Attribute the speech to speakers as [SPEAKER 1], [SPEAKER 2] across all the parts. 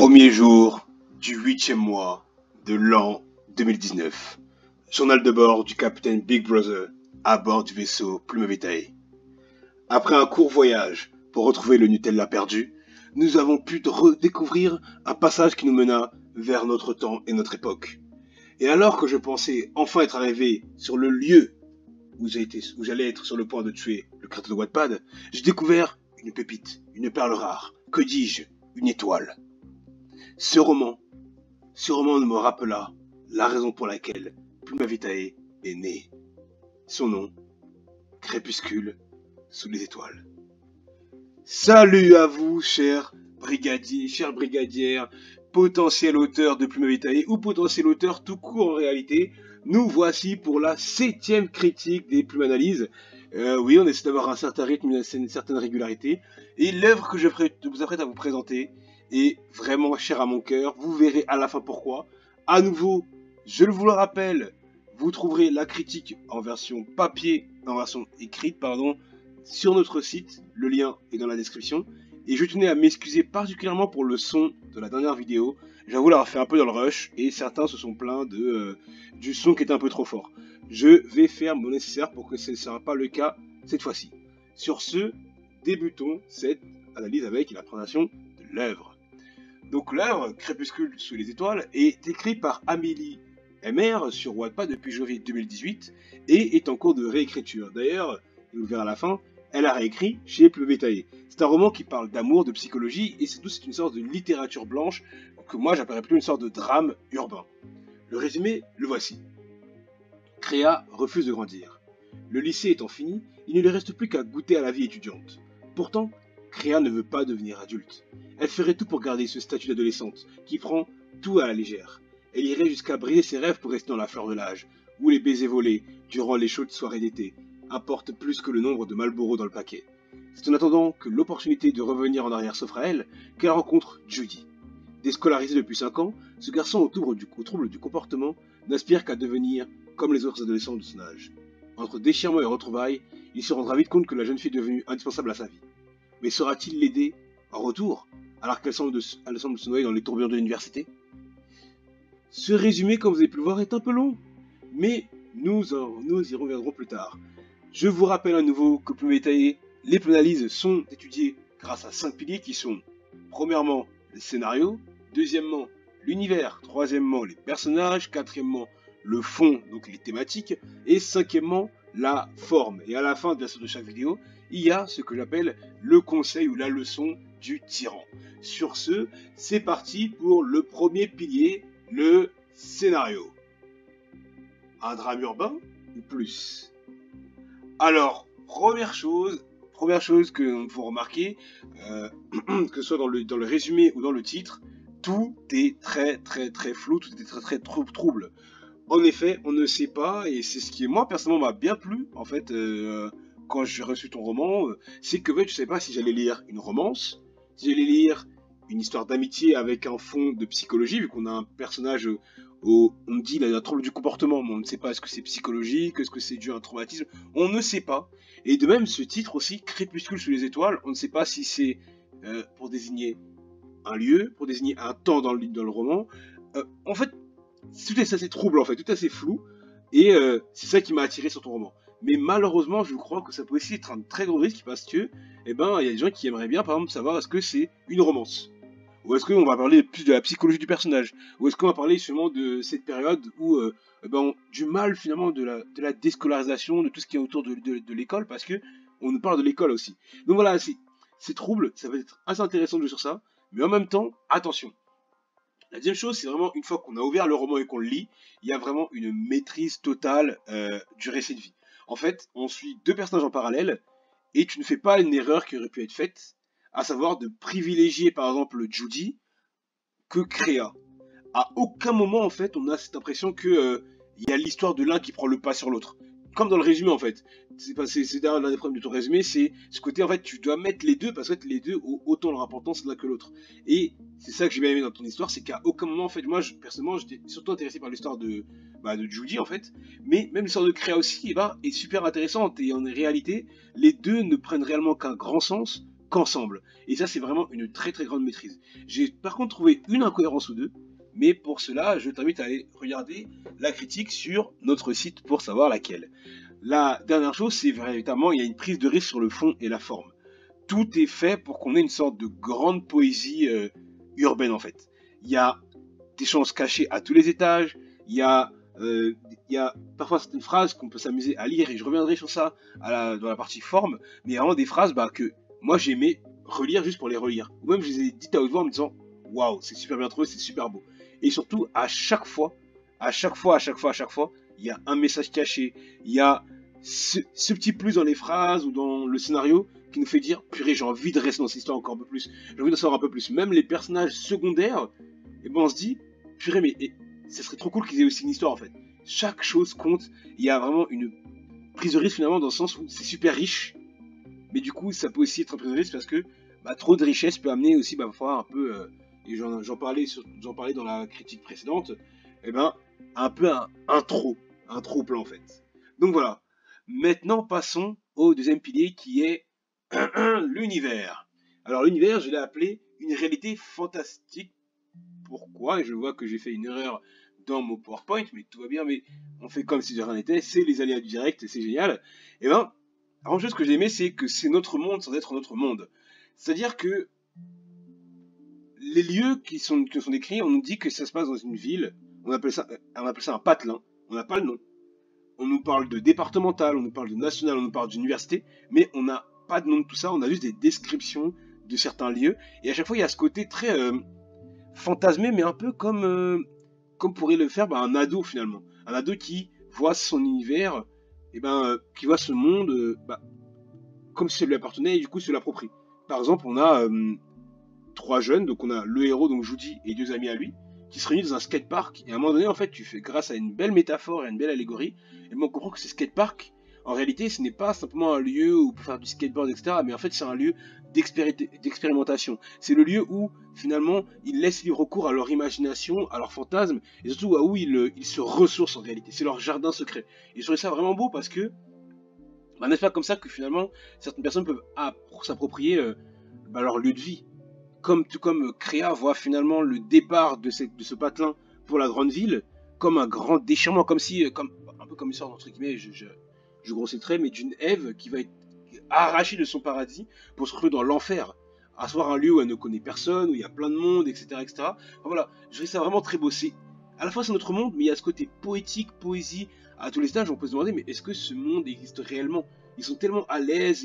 [SPEAKER 1] Premier jour du 8e mois de l'an 2019. Journal de bord du capitaine Big Brother à bord du vaisseau Plume Vitae. Après un court voyage pour retrouver le Nutella perdu, nous avons pu redécouvrir un passage qui nous mena vers notre temps et notre époque. Et alors que je pensais enfin être arrivé sur le lieu où j'allais être sur le point de tuer le créateur de Wattpad, j'ai découvert une pépite, une perle rare, que dis-je, une étoile. Ce roman me rappela la raison pour laquelle Plume Vitae est né. Son nom, Crépuscule sous les étoiles. Salut à vous, chers brigadiers, chères brigadières, potentiel auteur de Plume Vitae ou potentiel auteur tout court en réalité. Nous voici pour la 7e critique des Plumes Analyses. Oui, on essaie d'avoir un certain rythme, une certaine régularité. Et l'œuvre que je vous apprête à vous présenter est vraiment chère à mon cœur. Vous verrez à la fin pourquoi. À nouveau, je vous le rappelle, vous trouverez la critique en version papier, en version écrite, pardon, sur notre site. Le lien est dans la description. Et je tenais à m'excuser particulièrement pour le son de la dernière vidéo. J'avoue l'avoir fait un peu dans le rush et certains se sont plaints du son qui était un peu trop fort. Je vais faire mon nécessaire pour que ce ne sera pas le cas cette fois-ci. Sur ce, débutons cette analyse avec la présentation de l'œuvre. Donc l'œuvre, Crépuscule sous les étoiles, est écrite par Amélie MR sur Wattpad depuis janvier 2018 et est en cours de réécriture. D'ailleurs, vous le verrez à la fin, elle a réécrit chez Plume Vitae. C'est un roman qui parle d'amour, de psychologie, et c'est une sorte de littérature blanche que moi j'appellerais plutôt une sorte de drame urbain. Le résumé, le voici. Créa refuse de grandir. Le lycée étant fini, il ne lui reste plus qu'à goûter à la vie étudiante. Pourtant, Créa ne veut pas devenir adulte. Elle ferait tout pour garder ce statut d'adolescente, qui prend tout à la légère. Elle irait jusqu'à briser ses rêves pour rester dans la fleur de l'âge, où les baisers volés, durant les chaudes soirées d'été, importe plus que le nombre de Marlboro dans le paquet. C'est en attendant que l'opportunité de revenir en arrière s'offre à elle qu'elle rencontre Judy. Déscolarisé depuis 5 ans, ce garçon au trouble du comportement n'aspire qu'à devenir comme les autres adolescents de son âge. Entre déchirement et retrouvailles, il se rendra vite compte que la jeune fille est devenue indispensable à sa vie. Mais saura-t-il l'aider en retour, alors qu'elle semble se noyer dans les tourbillons de l'université? Ce résumé, comme vous avez pu le voir, est un peu long, mais nous y reviendrons plus tard. Je vous rappelle à nouveau que Plume Vitae, les Plumes Analyses sont étudiées grâce à 5 piliers qui sont, premièrement, le scénario, deuxièmement, l'univers, troisièmement, les personnages, quatrièmement, le fond, donc les thématiques, et cinquièmement, la forme. Et à la fin, bien sûr, de chaque vidéo, il y a ce que j'appelle le conseil ou la leçon du tyran. Sur ce, c'est parti pour le premier pilier, le scénario. Un drame urbain ou plus? Alors, première chose que faut remarquer, que ce soit dans le résumé ou dans le titre, tout est très flou, tout est très trouble. En effet, on ne sait pas, et c'est ce qui moi personnellement m'a bien plu en fait quand j'ai reçu ton roman, c'est que en fait, je ne savais pas si j'allais lire une romance, si j'allais lire une histoire d'amitié avec un fond de psychologie, vu qu'on a un personnage où on dit qu'il a un trouble du comportement, mais on ne sait pas est-ce que c'est psychologique, est-ce que c'est dû à un traumatisme, on ne sait pas. Et de même, ce titre aussi, Crépuscule sous les étoiles, on ne sait pas si c'est pour désigner un lieu, pour désigner un temps dans le roman. En fait, tout est assez trouble, en fait, tout est assez flou, et c'est ça qui m'a attiré sur ton roman. Mais malheureusement, je crois que ça peut aussi être un très gros risque parce que, eh ben, il y a des gens qui aimeraient bien, par exemple, savoir est-ce que c'est une romance. Ou est-ce qu'on va parler plus de la psychologie du personnage? Ou est-ce qu'on va parler justement de cette période où du mal finalement de la déscolarisation, de tout ce qui est autour de l'école, parce que on nous parle de l'école aussi. Donc voilà, c'est trouble, ça va être assez intéressant de jouer sur ça, mais en même temps, attention. La deuxième chose, c'est vraiment une fois qu'on a ouvert le roman et qu'on le lit, il y a vraiment une maîtrise totale du récit de vie. En fait, on suit 2 personnages en parallèle, et tu ne fais pas une erreur qui aurait pu être faite, à savoir de privilégier par exemple Judy que Créa. À aucun moment en fait on a cette impression que il y a l'histoire de l'un qui prend le pas sur l'autre. Comme dans le résumé en fait. C'est d'ailleurs l'un des problèmes de ton résumé, c'est ce côté en fait tu dois mettre les deux parce que les deux ont autant leur importance l'un que l'autre. Et c'est ça que j'ai bien aimé dans ton histoire, c'est qu'à aucun moment en fait moi personnellement j'étais surtout intéressé par l'histoire de Judy en fait, mais même l'histoire de Créa aussi est super intéressante et en réalité les deux ne prennent réellement qu'un grand sens qu'ensemble. Et ça, c'est vraiment une très très grande maîtrise. J'ai par contre trouvé une incohérence ou deux, mais pour cela, je t'invite à aller regarder la critique sur notre site pour savoir laquelle. La dernière chose, c'est véritablement, il y a une prise de risque sur le fond et la forme. Tout est fait pour qu'on ait une sorte de grande poésie urbaine en fait. Il y a des chances cachées à tous les étages, il y a parfois certaines phrases qu'on peut s'amuser à lire, et je reviendrai sur ça dans la partie forme, mais il y a vraiment des phrases que moi j'aimais relire juste pour les relire. Ou même je les ai dites à haute voix en me disant waouh, c'est super bien trouvé, c'est super beau. Et surtout, à chaque fois, il y a un message caché, il y a ce petit plus dans les phrases ou dans le scénario qui nous fait dire purée, j'ai envie de rester dans cette histoire encore un peu plus, j'ai envie d'en savoir un peu plus. Même les personnages secondaires, et ben on se dit purée, mais ça serait trop cool qu'ils aient aussi une histoire en fait. Chaque chose compte, il y a vraiment une prise de risque finalement dans le sens où c'est super riche, mais du coup ça peut aussi être un prise de risque parce que trop de richesse peut amener aussi parfois un peu, et j'en parlais dans la critique précédente, et un peu un trop plein en fait. Donc voilà, maintenant passons au deuxième pilier qui est l'univers. Alors l'univers, je l'ai appelé une réalité fantastique. Pourquoi? Et je vois que j'ai fait une erreur dans mon PowerPoint, mais tout va bien, mais on fait comme si de rien n'était, c'est les aléas du direct, c'est génial. Et la première chose que j'ai aimé, c'est que c'est notre monde sans être notre monde. C'est-à-dire que les lieux qui sont décrits, on nous dit que ça se passe dans une ville, on appelle ça un patelin, on n'a pas le nom. On nous parle de départemental, on nous parle de national, on nous parle d'université, mais on n'a pas de nom de tout ça, on a juste des descriptions de certains lieux, et à chaque fois il y a ce côté très fantasmé, mais un peu comme pourrait le faire un ado finalement. Un ado qui voit son univers, qui voit ce monde comme si ça lui appartenait et du coup se l'approprie. Par exemple, on a trois jeunes, donc on a le héros, donc Judy, et deux amis à lui, qui se réunissent dans un skatepark, et à un moment donné, en fait, tu fais, grâce à une belle métaphore et une belle allégorie, et on comprend que ce skatepark, en réalité, ce n'est pas simplement un lieu où pour faire du skateboard, etc., mais en fait, c'est un lieu d'expérimentation. C'est le lieu où, finalement, ils laissent libre recours à leur imagination, à leur fantasme, et surtout où ils se ressourcent en réalité. C'est leur jardin secret. Et je trouvais ça vraiment beau parce que, n'est-ce pas comme ça que finalement, certaines personnes peuvent s'approprier leur lieu de vie. Tout comme Créa voit finalement le départ de ce patelin pour la grande ville comme un grand déchirement, comme si, un peu comme une sorte, entre guillemets, je grossis le trait, mais d'une Ève qui va être arrachée de son paradis pour se retrouver dans l'enfer, à se voir un lieu où elle ne connaît personne, où il y a plein de monde, etc. etc. Enfin, voilà, je trouve ça vraiment très beau. À la fois c'est notre monde, mais il y a ce côté poétique, poésie, à tous les stages, on peut se demander, mais est-ce que ce monde existe réellement? Ils sont tellement à l'aise,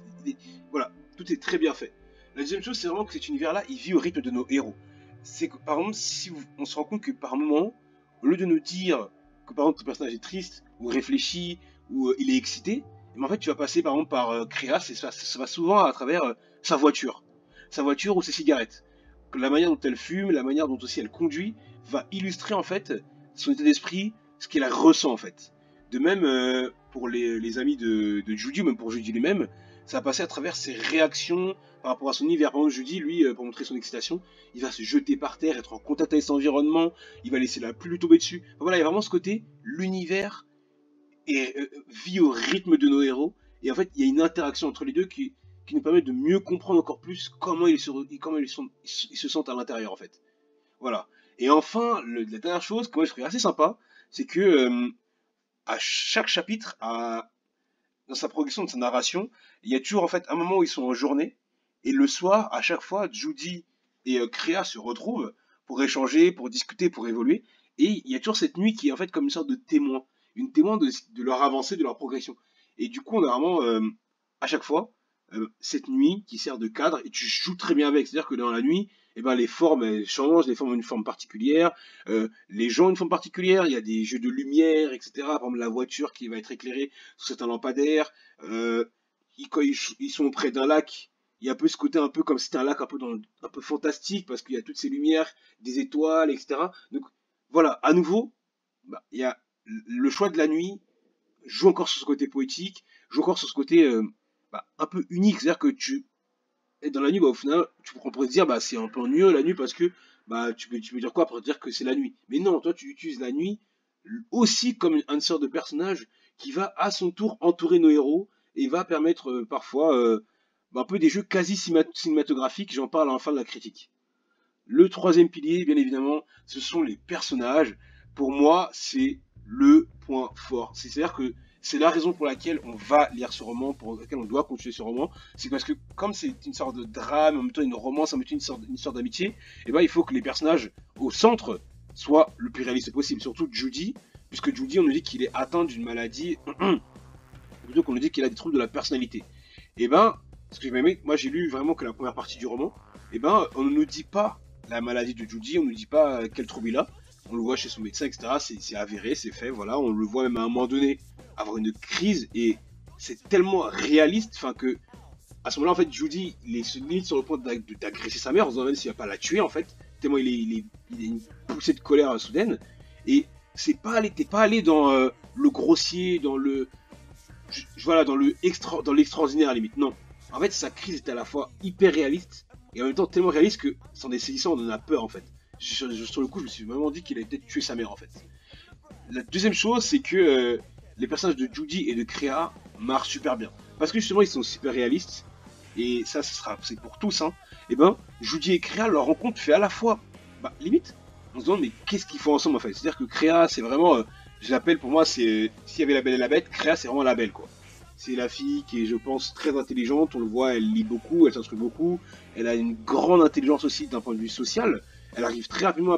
[SPEAKER 1] voilà, tout est très bien fait. La deuxième chose, c'est vraiment que cet univers-là, il vit au rythme de nos héros. C'est que, par exemple, on se rend compte que par moment, au lieu de nous dire que, par exemple, ton personnage est triste, ou réfléchi, ou il est excité, mais en fait, tu vas passer, par exemple, par Créa, ça va souvent à travers sa voiture. Sa voiture ou ses cigarettes. La manière dont elle fume, la manière dont aussi elle conduit, va illustrer, en fait, son état d'esprit, ce qu'elle ressent, en fait. De même, pour les amis de Judy, ou même pour Judy lui-même, ça va passer à travers ses réactions par rapport à son univers. Par exemple, Judy, lui, pour montrer son excitation, il va se jeter par terre, être en contact avec son environnement, il va laisser la pluie lui tomber dessus. Enfin, voilà, il y a vraiment ce côté, l'univers vit au rythme de nos héros, et en fait, il y a une interaction entre les deux qui nous permet de mieux comprendre encore plus comment ils se sentent à l'intérieur, en fait. Voilà. Et enfin, la dernière chose que moi je trouve assez sympa, c'est que à chaque chapitre, dans sa progression de sa narration, il y a toujours en fait un moment où ils sont en journée, et le soir, à chaque fois, Judy et Créa se retrouvent pour échanger, pour discuter, pour évoluer, et il y a toujours cette nuit qui est en fait comme une sorte de témoin, une témoin de leur avancée, de leur progression. Et du coup, on a vraiment à chaque fois cette nuit qui sert de cadre, et tu joues très bien avec, c'est-à-dire que dans la nuit, les formes elles changent, les formes ont une forme particulière, les gens ont une forme particulière, il y a des jeux de lumière, etc. Par exemple, la voiture qui va être éclairée sous certains lampadaires. Quand ils sont près d'un lac, il y a un peu ce côté un peu comme si c'était un lac un peu fantastique, parce qu'il y a toutes ces lumières, des étoiles, etc. Donc voilà, à nouveau, il y a le choix de la nuit, joue encore sur ce côté poétique, joue encore sur ce côté un peu unique, c'est-à-dire que et dans la nuit, au final, on pourrait se dire, c'est un peu ennuyeux la nuit parce que tu peux dire quoi pour dire que c'est la nuit. Mais non, toi, tu utilises la nuit aussi comme une sorte de personnage qui va à son tour entourer nos héros et va permettre parfois un peu des jeux quasi cinématographiques, j'en parle à la fin de la critique. Le troisième pilier, bien évidemment, ce sont les personnages. Pour moi, c'est le point fort. C'est-à-dire que c'est la raison pour laquelle on va lire ce roman, pour laquelle on doit continuer ce roman. C'est parce que comme c'est une sorte de drame, en même temps une romance, en même temps une sorte d'amitié, et ben il faut que les personnages au centre soient le plus réalistes possible. Surtout Judy, puisque Judy, on nous dit qu'il est atteint d'une maladie, plutôt qu'on nous dit qu'il a des troubles de la personnalité. Et ben, ce que j'ai aimé, moi j'ai lu vraiment que la première partie du roman, et ben on ne nous dit pas la maladie de Judy, on ne nous dit pas quel trouble il a, on le voit chez son médecin, etc. C'est avéré, c'est fait, voilà, on le voit même à un moment donné avoir une crise, et c'est tellement réaliste, enfin que à ce moment-là, en fait, Judy, il est limite sur le point d'agresser sa mère, en se demandant même s'il va pas la tuer, en fait, tellement il a une poussée de colère soudaine, et t'es pas allé dans le grossier, dans le voilà, dans l'extraordinaire à la limite. Non. En fait, sa crise est à la fois hyper réaliste et en même temps tellement réaliste que, sans des saisissants, on en a peur en fait. Sur le coup, je me suis vraiment dit qu'il avait peut-être tué sa mère en fait. La deuxième chose, c'est que les personnages de Judy et de Créa marchent super bien. Parce que justement, ils sont super réalistes. Et ça, c'est pour tous. Hein. Et ben, Judy et Créa, leur rencontre fait à la fois, limite, on se demande, mais qu'est-ce qu'ils font ensemble en fait. C'est-à-dire que Créa, c'est vraiment, je l'appelle pour moi, c'est s'il y avait la Belle et la Bête, Créa, c'est vraiment la Belle quoi. C'est la fille qui est, je pense, très intelligente. On le voit, elle lit beaucoup, elle s'instruit beaucoup. Elle a une grande intelligence aussi d'un point de vue social. Elle arrive très rapidement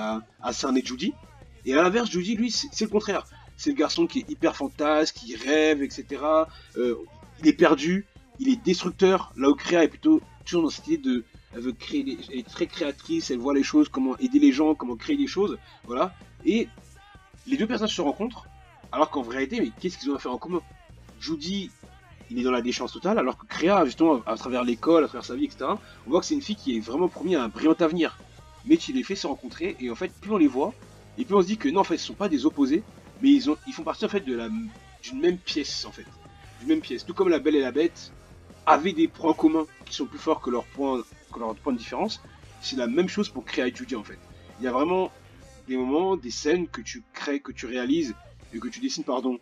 [SPEAKER 1] à cerner Judy. Et à l'inverse, Judy, lui, c'est le contraire. C'est le garçon qui est hyper fantasque, qui rêve, etc. Il est perdu, il est destructeur. Là où Créa est plutôt toujours dans cette idée de. Elle veut créer, elle est très créatrice, elle voit les choses, comment aider les gens, comment créer des choses. Voilà. Et les deux personnages se rencontrent, alors qu'en réalité, mais qu'est-ce qu'ils ont à faire en commun? Judy, il est dans la déchéance totale, alors que Créa, justement, à travers l'école, à travers sa vie, etc., on voit que c'est une fille qui est vraiment promis à un brillant avenir. Mais tu les fais se rencontrer, et en fait, plus on les voit, et plus on se dit que non, en fait, ce sont pas des opposés, mais ils font partie, en fait, d'une même pièce, en fait. D'une même pièce. Tout comme la Belle et la Bête avaient des points communs qui sont plus forts que leurs points de différence, c'est la même chose pour Créa et Judy, en fait. Il y a vraiment des moments, des scènes que tu crées, que tu réalises, et que tu dessines, pardon,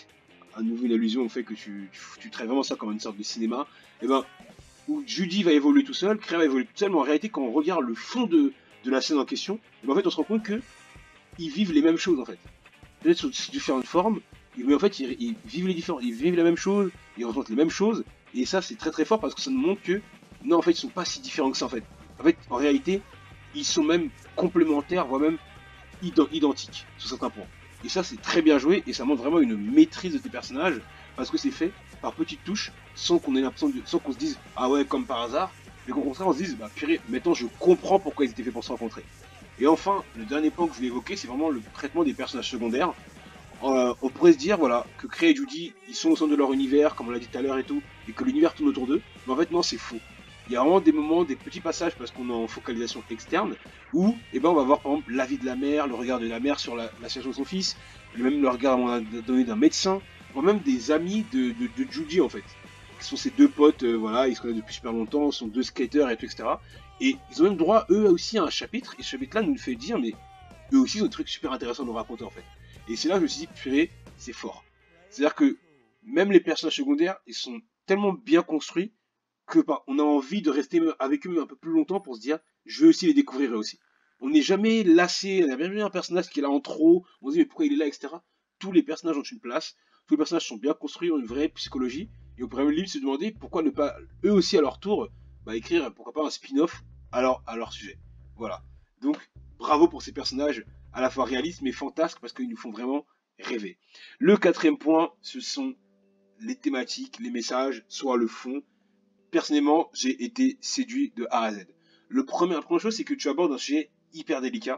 [SPEAKER 1] à nouveau une allusion au fait que tu traites vraiment ça comme une sorte de cinéma, et ben, où Judy va évoluer tout seul, Créa va évoluer tout seul, mais en réalité, quand on regarde le fond de la scène en question, et ben, en fait, on se rend compte que ils vivent les mêmes choses, en fait. Peut-être sous différentes formes, mais en fait, ils vivent ils vivent la même chose, ils ressentent les mêmes choses, et ça, c'est très très fort parce que ça nous montre que, non, en fait, ils sont pas si différents que ça, en fait. En fait, en réalité, ils sont même complémentaires, voire même identiques sur certains points. Et ça, c'est très bien joué et ça montre vraiment une maîtrise de tes personnages parce que c'est fait par petites touches sans qu'on ait l'impression sans qu'on se dise ah ouais comme par hasard, mais qu'au contraire on se dise bah purée, maintenant je comprends pourquoi ils étaient faits pour se rencontrer. Et enfin, le dernier point que je voulais évoquer, c'est vraiment le traitement des personnages secondaires. On pourrait se dire voilà que Créa et Judy ils sont au centre de leur univers comme on l'a dit tout à l'heure et tout, et que l'univers tourne autour d'eux, mais en fait non c'est faux. Il y a vraiment des moments, des petits passages parce qu'on est en focalisation externe où eh ben, on va voir par exemple l'avis de la mère, le regard de la mère sur la situation de son fils, même le regard donné d'un médecin, voire même des amis de Judy en fait. Qui sont ses deux potes, voilà, ils se connaissent depuis super longtemps, sont deux skaters et tout, etc. Et ils ont même droit eux aussi à un chapitre, et ce chapitre-là nous fait dire mais eux aussi ils ont des trucs super intéressants à nous raconter en fait. Et c'est là que je me suis dit purée, c'est fort. C'est-à-dire que même les personnages secondaires, ils sont tellement bien construits que on a envie de rester avec eux un peu plus longtemps pour se dire je veux aussi les découvrir eux aussi. On n'est jamais lassé, on n'a jamais un personnage qui est là en trop, on se dit mais pourquoi il est là, etc. Tous les personnages ont une place, tous les personnages sont bien construits, ont une vraie psychologie, et on pourrait même limite se demander pourquoi ne pas eux aussi à leur tour écrire pourquoi pas un spin-off à leur sujet. Voilà. Donc bravo pour ces personnages à la fois réalistes mais fantasques parce qu'ils nous font vraiment rêver. Le quatrième point, ce sont les thématiques, les messages, soit le fond. Personnellement, j'ai été séduit de A à Z. La première chose, c'est que tu abordes un sujet hyper délicat.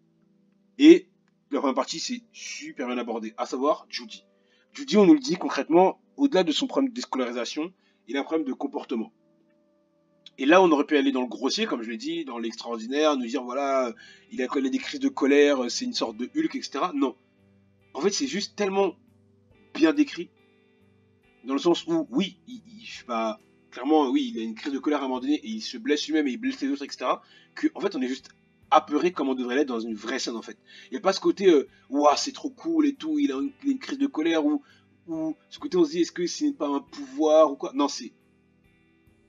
[SPEAKER 1] Et la première partie, c'est super bien abordé, à savoir Judy. Judy, on nous le dit concrètement, au-delà de son problème de déscolarisation, il a un problème de comportement. Et là, on aurait pu aller dans le grossier, comme je l'ai dit, dans l'extraordinaire, nous dire, voilà, il a des crises de colère, c'est une sorte de Hulk, etc. Non. En fait, c'est juste tellement bien décrit, dans le sens où, oui, clairement, oui, il a une crise de colère à un moment donné et il se blesse lui-même et il blesse les autres, etc. Que, en fait, on est juste apeuré comme on devrait l'être dans une vraie scène, en fait. Il n'y a pas ce côté, ouah, c'est trop cool et tout, il a une crise de colère ou ce côté, on se dit, est-ce que ce n'est pas un pouvoir ou quoi. Non,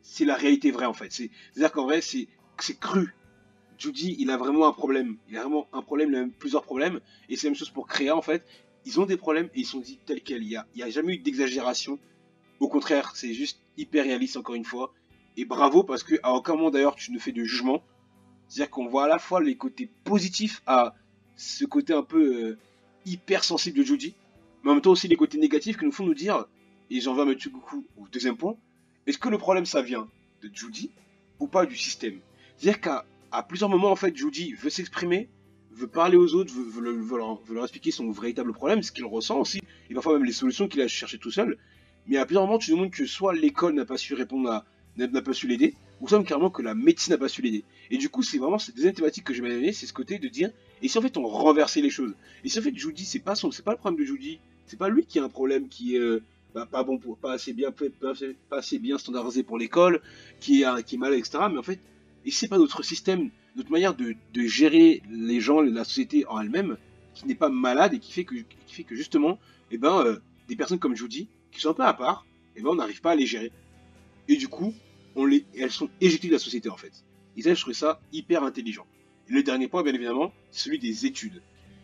[SPEAKER 1] c'est la réalité vraie en fait. C'est-à-dire qu'en vrai, c'est cru. Judy, il a vraiment un problème. Il a vraiment un problème, il a même plusieurs problèmes. Et c'est la même chose pour Créa en fait. Ils ont des problèmes et ils sont dit tels quels. Il y a jamais eu d'exagération. Au contraire, c'est juste hyper réaliste encore une fois. Et bravo parce que à aucun moment d'ailleurs tu ne fais de jugement. C'est-à-dire qu'on voit à la fois les côtés positifs à ce côté un peu hyper sensible de Judy, mais en même temps aussi les côtés négatifs qui nous font nous dire, et j'en vais à Mathieu Goku au deuxième point, est-ce que le problème ça vient de Judy ou pas du système? C'est-à-dire qu'à plusieurs moments en fait Judy veut s'exprimer, veut parler aux autres, veut leur expliquer son véritable problème, ce qu'il ressent aussi, et parfois même les solutions qu'il a cherchées tout seul, mais à plusieurs moments tu nous montres que soit l'école n'a pas su répondre à, n'a pas su l'aider, ou soit carrément que la médecine n'a pas su l'aider. Et du coup, c'est vraiment cette deuxième thématique que j'ai bien aimé, c'est ce côté de dire, et si en fait on renversait les choses? Et si en fait Judy, c'est pas le problème de Judy, c'est pas lui qui a un problème qui est pas bon pour, pas assez bien fait, pas assez bien standardisé pour l'école, qui est mal, etc. Mais en fait, et c'est pas notre système, notre manière de gérer les gens, la société en elle-même, qui n'est pas malade et qui fait que justement, eh ben, des personnes comme Judy, qui sont un peu à part, eh ben, on n'arrive pas à les gérer. Et du coup, elles sont éjectées de la société en fait. Et ça, je trouve ça hyper intelligent. Et le dernier point, bien évidemment, c'est celui des études.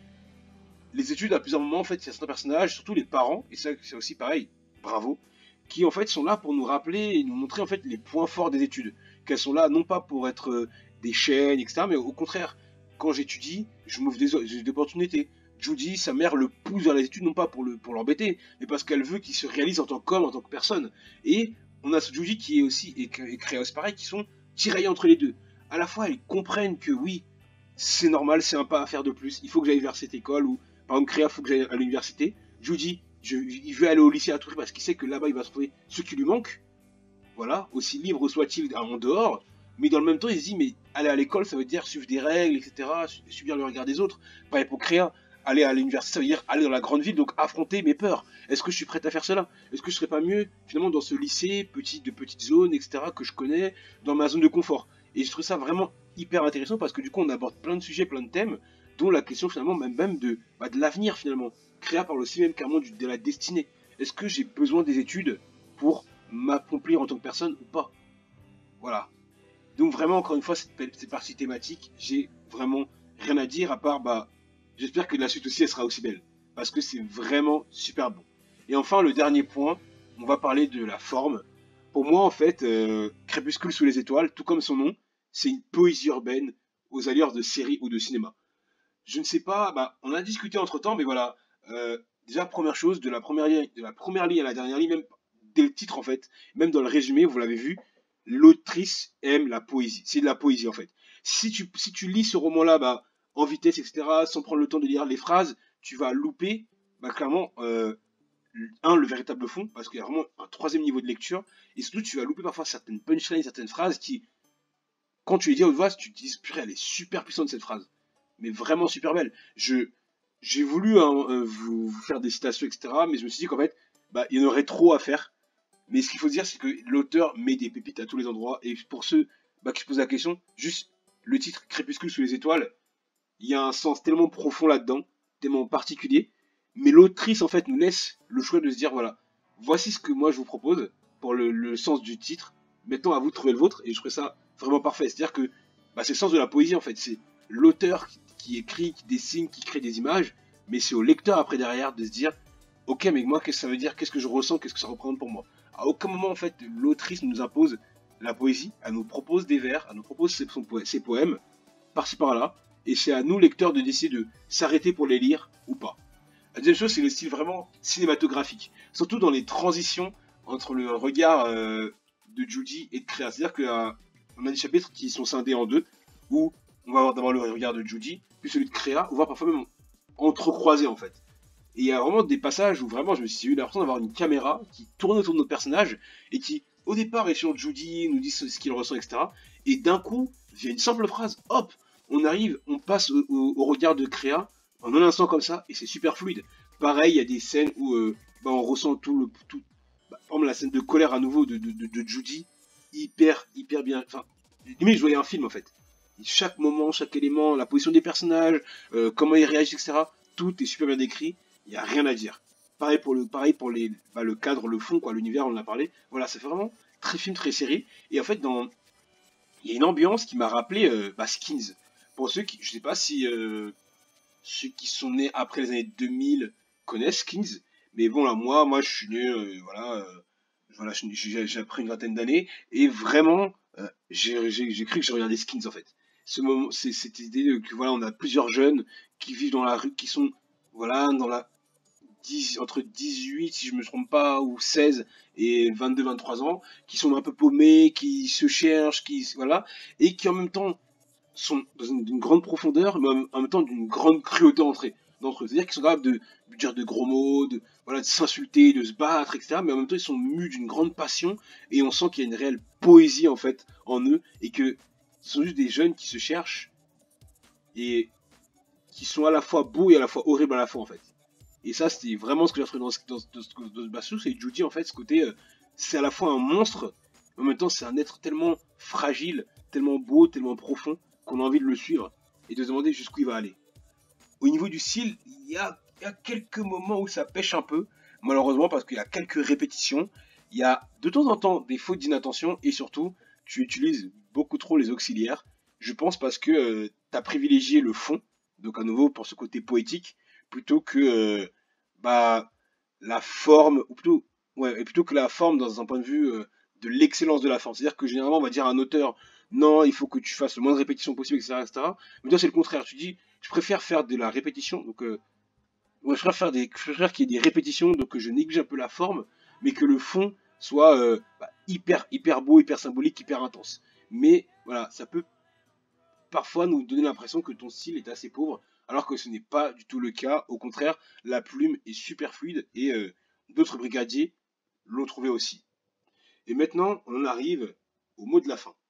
[SPEAKER 1] Les études, à plusieurs moments, en fait, il y a certains personnages, surtout les parents, et ça, c'est aussi pareil, bravo, qui en fait sont là pour nous rappeler et nous montrer en fait les points forts des études. Qu'elles sont là non pas pour être des chaînes, etc., mais au contraire, quand j'étudie, je m'ouvre des opportunités. Judy, sa mère le pousse vers les études non pas pour l'embêter, mais parce qu'elle veut qu'il se réalise en tant qu'homme, en tant que personne. Et on a ce Judy qui est aussi, et Créos pareil, qui sont tiraillés entre les deux. À la fois, ils comprennent que oui, c'est normal, c'est un pas à faire de plus, il faut que j'aille vers cette école, ou par exemple Créa, il faut que j'aille à l'université. Judy, il veut aller au lycée à tout prix parce qu'il sait que là-bas il va trouver ce qui lui manque. Voilà, aussi libre soit-il en dehors. Mais dans le même temps, il se dit, mais aller à l'école, ça veut dire suivre des règles, etc., subir le regard des autres. Pareil pour Créa, aller à l'université, ça veut dire aller dans la grande ville, donc affronter mes peurs. Est-ce que je suis prêt à faire cela? Est-ce que je serais pas mieux, finalement, dans ce lycée, de petite zone, etc., que je connais, dans ma zone de confort? Et je trouve ça vraiment hyper intéressant parce que du coup, on aborde plein de sujets, plein de thèmes, dont la question finalement même de l'avenir finalement. Créa parle aussi même carrément de la destinée. Est-ce que j'ai besoin des études pour m'accomplir en tant que personne ou pas? Voilà. Donc vraiment, encore une fois, cette partie thématique, j'ai vraiment rien à dire à part, j'espère que la suite aussi, elle sera aussi belle. Parce que c'est vraiment super bon. Et enfin, le dernier point, on va parler de la forme. Pour moi, en fait, Crépuscule sous les étoiles, tout comme son nom, c'est une poésie urbaine aux allures de série ou de cinéma. Je ne sais pas, on a discuté entre temps, mais voilà. Déjà, première chose, de la première ligne à la dernière ligne, même dès le titre en fait, même dans le résumé, vous l'avez vu, l'autrice aime la poésie. C'est de la poésie en fait. Si tu lis ce roman-là en vitesse, etc., sans prendre le temps de lire les phrases, tu vas louper clairement, le véritable fond, parce qu'il y a vraiment un troisième niveau de lecture, et surtout tu vas louper parfois certaines punchlines, certaines phrases qui, quand tu les dis à haute voix, tu te dis, purée, elle est super puissante cette phrase. Mais vraiment super belle. J'ai voulu vous faire des citations, etc., mais je me suis dit qu'en fait, il y en aurait trop à faire. Mais ce qu'il faut dire, c'est que l'auteur met des pépites à tous les endroits. Et pour ceux qui se posent la question, juste le titre Crépuscule sous les étoiles, il y a un sens tellement profond là-dedans, tellement particulier. Mais l'autrice, en fait, nous laisse le choix de se dire, voilà, voici ce que moi je vous propose pour le sens du titre. Maintenant, à vous de trouver le vôtre. Et je trouve ça vraiment parfait. C'est-à-dire que c'est le sens de la poésie, en fait. C'est l'auteur qui écrit, qui dessine, qui crée des images. Mais c'est au lecteur, après, derrière, de se dire, ok, mais moi, qu'est-ce que ça veut dire? Qu'est-ce que je ressens? Qu'est-ce que ça représente pour moi? À aucun moment, en fait, l'autrice nous impose la poésie. Elle nous propose des vers, elle nous propose ses poèmes, par-ci par-là. Et c'est à nous, lecteurs, de décider de s'arrêter pour les lire ou pas. La deuxième chose, c'est le style vraiment cinématographique. Surtout dans les transitions entre le regard de Judy et de Créa. C'est-à-dire qu'on a des chapitres qui sont scindés en deux, où on va avoir d'abord le regard de Judy, puis celui de Créa, voire parfois même entrecroisés en fait. Et il y a vraiment des passages où vraiment je me suis eu l'impression d'avoir une caméra qui tourne autour de notre personnage et qui, au départ, est sur Judy, nous dit ce qu'il ressent, etc. Et d'un coup, via une simple phrase, hop, on arrive, on passe au regard de Créa en un instant comme ça, et c'est super fluide. Pareil, il y a des scènes où on ressent tout. Par exemple, la scène de colère à nouveau de Judy, hyper bien. Enfin, limite, je voyais un film en fait. Chaque moment, chaque élément, la position des personnages, comment ils réagissent, etc. Tout est super bien décrit. Il n'y a rien à dire. Pareil pour le cadre, le fond, quoi, l'univers, on en a parlé. Voilà, c'est vraiment très film, très série. Et en fait, il y a une ambiance qui m'a rappelé Skins. Pour ceux qui, je sais pas si ceux qui sont nés après les années 2000 connaissent Skins, mais bon là, moi, je suis né, voilà, j'ai après une vingtaine d'années, et vraiment, j'ai cru que je regardais Skins en fait. Ce moment, c'est cette idée que voilà, on a plusieurs jeunes qui vivent dans la rue, qui sont voilà dans la entre 18, si je me trompe pas, ou 16 et 22-23 ans, qui sont un peu paumés, qui se cherchent, qui voilà, et qui en même temps sont dans d'une grande profondeur, mais en même temps d'une grande cruauté d'entre eux. C'est-à-dire qu'ils sont capables de dire de gros mots, voilà, de s'insulter, de se battre, etc. Mais en même temps, ils sont mus d'une grande passion, et on sent qu'il y a une réelle poésie en fait en eux, et que ce sont juste des jeunes qui se cherchent et qui sont à la fois beaux et à la fois horribles à la fois en fait. Et ça, c'était vraiment ce que j'ai trouvé dans Bassous, et Judy, en fait, ce côté, c'est à la fois un monstre, mais en même temps, c'est un être tellement fragile, tellement beau, tellement profond, qu'on a envie de le suivre et de se demander jusqu'où il va aller. Au niveau du style, il y a quelques moments où ça pêche un peu, malheureusement, parce qu'il y a quelques répétitions. Il y a de temps en temps des fautes d'inattention, et surtout, tu utilises beaucoup trop les auxiliaires. Je pense parce que tu as privilégié le fond, donc à nouveau pour ce côté poétique, plutôt que bah, la forme, ou plutôt, ouais, et plutôt que la forme dans un point de vue de l'excellence de la forme. C'est-à-dire que généralement, on va dire à un auteur, non, il faut que tu fasses le moins de répétitions possible, etc., etc. Mais toi, c'est le contraire. Tu dis, je préfère faire de la répétition, donc ouais, je préfère qu'il y ait des répétitions, donc que je néglige un peu la forme, mais que le fond soit hyper beau, hyper symbolique, hyper intense. Mais voilà, ça peut parfois nous donner l'impression que ton style est assez pauvre, alors que ce n'est pas du tout le cas. Au contraire, la plume est super fluide, et d'autres brigadiers l'ont trouvé aussi. Et maintenant, on en arrive au mot de la fin.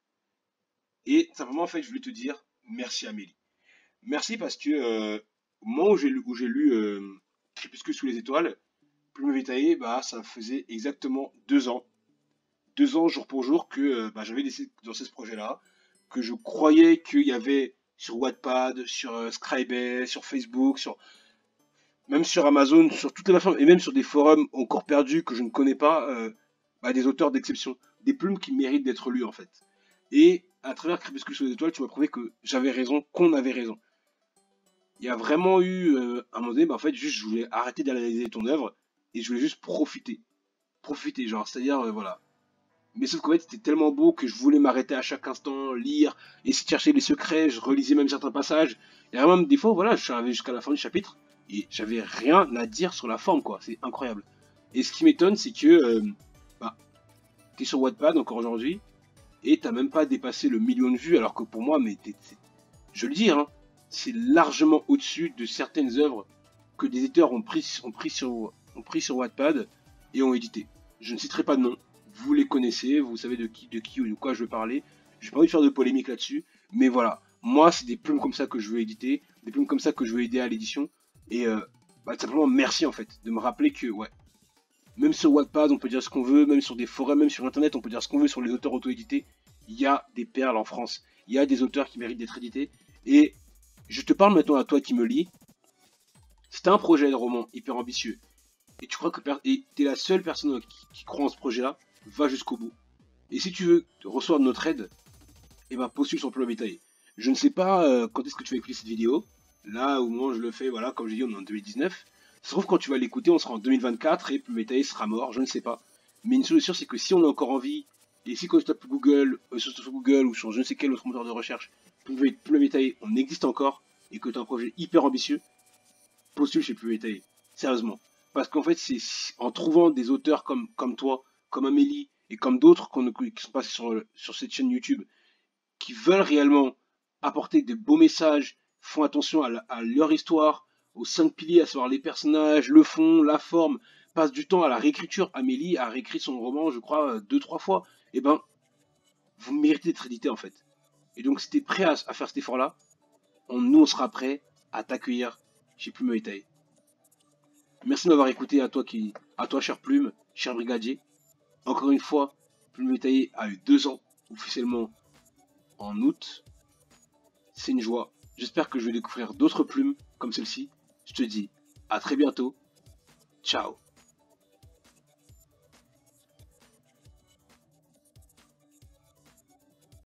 [SPEAKER 1] Et simplement, en fait, je voulais te dire merci Amélie. Merci parce que au moment où j'ai lu Crépuscule sous les étoiles, Plume Vétaillé, bah, ça faisait exactement 2 ans. 2 ans jour pour jour que j'avais décidé de lancer ce projet-là, que je croyais qu'il y avait sur Wattpad, sur Scribd, sur Facebook, même sur Amazon, sur toutes les plateformes, et même sur des forums encore perdus que je ne connais pas, des auteurs d'exception, des plumes qui méritent d'être lues en fait. Et à travers Crépuscule sous les étoiles, tu m'as prouvé que j'avais raison, qu'on avait raison. Il y a vraiment eu un moment donné, en fait, juste je voulais arrêter d'analyser ton œuvre, et je voulais juste profiter. Profiter, genre, c'est-à-dire, voilà. Mais sauf qu'en fait, c'était tellement beau que je voulais m'arrêter à chaque instant, lire, essayer de chercher les secrets, je relisais même certains passages. Il y a même des fois, voilà, je suis arrivé jusqu'à la fin du chapitre, et j'avais rien à dire sur la forme, quoi. C'est incroyable. Et ce qui m'étonne, c'est que, t'es sur Wattpad encore aujourd'hui, et t'as même pas dépassé le 1 million de vues, alors que pour moi, mais je le dis, hein, c'est largement au-dessus de certaines œuvres que des éditeurs ont pris sur Wattpad et ont édité. Je ne citerai pas de nom, vous les connaissez, vous savez de qui ou de quoi je veux parler. Je n'ai pas envie de faire de polémique là-dessus, mais voilà, moi c'est des plumes comme ça que je veux éditer, des plumes comme ça que je veux aider à l'édition, et simplement merci en fait, de me rappeler que ouais, même sur Wattpad on peut dire ce qu'on veut, même sur des forums, même sur internet on peut dire ce qu'on veut sur les auteurs auto-édités, il y a des perles en France, il y a des auteurs qui méritent d'être édités, et je te parle maintenant à toi qui me lis. Si t'as un projet de roman hyper ambitieux, et tu crois que t'es la seule personne qui croit en ce projet-là, va jusqu'au bout. Et si tu veux recevoir de notre aide, eh ben postule sur Plume Vétaillé. Je ne sais pas quand est-ce que tu vas écouter cette vidéo. Là, au moment où je le fais, voilà, comme j'ai dit, on est en 2019. Ça se trouve, quand tu vas l'écouter, on sera en 2024 et Plume Vétaillé sera mort, je ne sais pas. Mais une chose est sûre, c'est que si on a encore envie, et si quand tu tapes Google, sur Google ou sur je ne sais quel autre moteur de recherche, Plume Vétaillé, on existe encore, et que tu as un projet hyper ambitieux, postule chez Plume Vétaillé. Sérieusement. Parce qu'en fait, c'est en trouvant des auteurs comme toi, comme Amélie, et comme d'autres qui sont passés sur cette chaîne YouTube, qui veulent réellement apporter de beaux messages, font attention à leur histoire, aux 5 piliers, à savoir les personnages, le fond, la forme, passent du temps à la réécriture. Amélie a réécrit son roman, je crois, 2-3 fois. Et ben, vous méritez d'être édité en fait. Et donc, si tu es prêt à faire cet effort-là, nous, on sera prêt à t'accueillir chez Plume Vétaillé. Merci de m'avoir écouté, à toi, cher Plume, cher brigadier. Encore une fois, Plume Vétaillé a eu 2 ans, officiellement en août. C'est une joie. J'espère que je vais découvrir d'autres plumes comme celle-ci. Je te dis à très bientôt. Ciao.